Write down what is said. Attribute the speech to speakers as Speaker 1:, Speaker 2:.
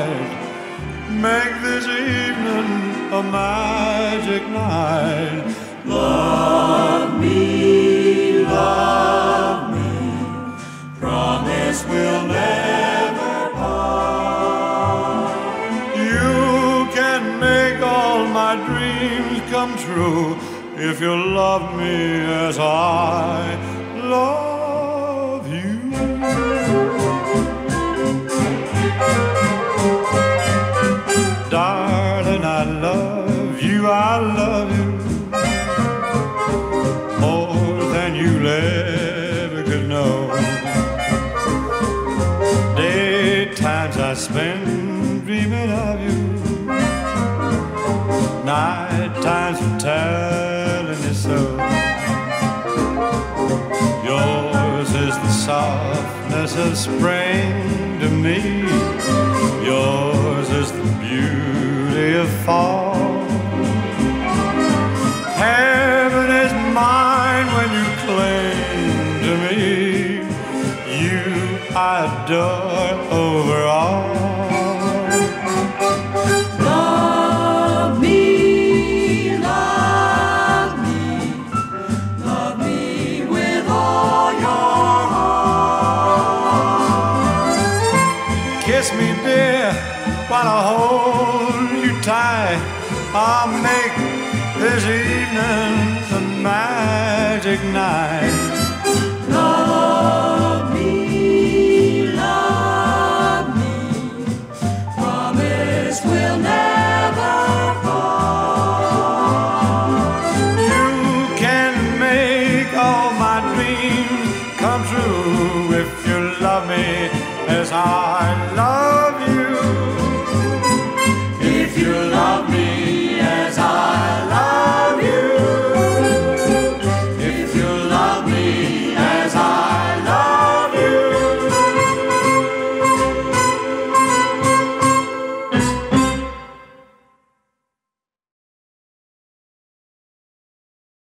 Speaker 1: night. Make this evening a magic night. Love me, promise we'll never part. You can make all my dreams come true if you love me as I love you. Darling, I love you, I love you more than you'll ever could know. Daytimes I spend dreaming of you, night times I'm telling you so. Yours is the softness of spring to me. Yours is the beauty of fall. Heaven is mine when you cling to me. You I adore over all. Kiss me, dear, while I hold you tight. I'll make this evening a magic night.
Speaker 2: Love me, promise we'll never part.
Speaker 1: You can make all my dreams come true if you love me as I